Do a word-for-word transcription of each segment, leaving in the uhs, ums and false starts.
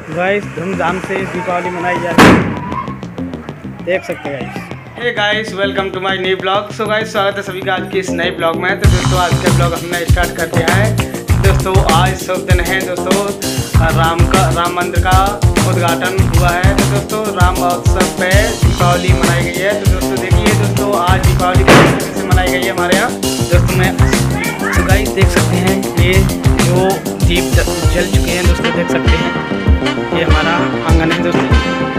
Guys धूमधाम से दीपावली मनाई जा रही है, देख सकते हैं guys. Hey guys, welcome to my new blog. So guys, स्वागत है सभी का आज के इस नए ब्लॉग में। तो दोस्तों आज का ब्लॉग हमने स्टार्ट कर दिया है। दोस्तों आज शुभ दिन है दोस्तों, राम का राम मंदिर का उद्घाटन हुआ है। तो दोस्तों राम महोत्सव पे दीपावली मनाई गई है। तो दोस्तों देखिए दोस्तों आज दीपावली किस तरीके से मनाई गई है हमारे यहाँ दोस्तों में। तो गाइस देख सकते हैं ये जो दीप जल चुके हैं दोस्तों, देख सकते हैं ये हमारा आंगन है दोस्तों।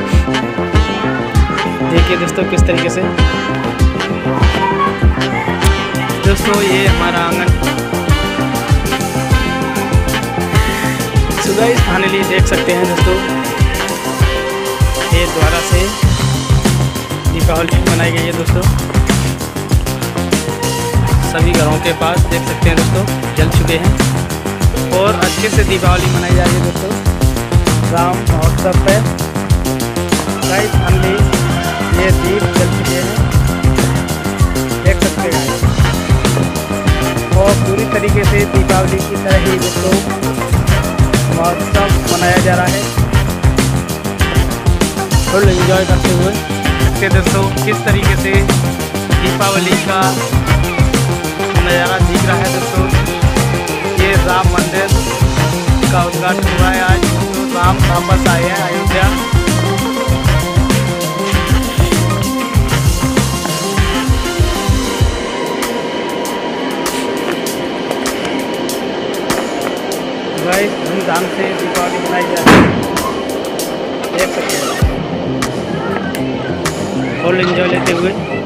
देखिए दोस्तों किस तरीके से दोस्तों ये हमारा आंगन। सुबह इस फाइनली देख सकते हैं दोस्तों ये द्वारा से दीपावली मनाई गई है दोस्तों। सभी घरों के पास देख सकते हैं दोस्तों जल चुके हैं और अच्छे से दीपावली मनाई जा रही है दोस्तों राम महोत्सव पे। गाइस फाइनली ये दीप जल चुके हैं, देख सकते हैं और पूरी तरीके से दीपावली की तरह ही दोस्तों महोत्सव मनाया जा रहा है। फुल एंजॉय करते हुए देखते दोस्तों किस तरीके से दीपावली का नज़ारा दिख रहा है दोस्तों। ये राम मंदिर का उद्घाटन हुआ है आज दोस्तों। राम वापस आए हैं अयोध्या। गाइस धूमधाम से दीपावली मनाई जा रही है, देख सकते हैं फुल एंजॉय लेते हुए।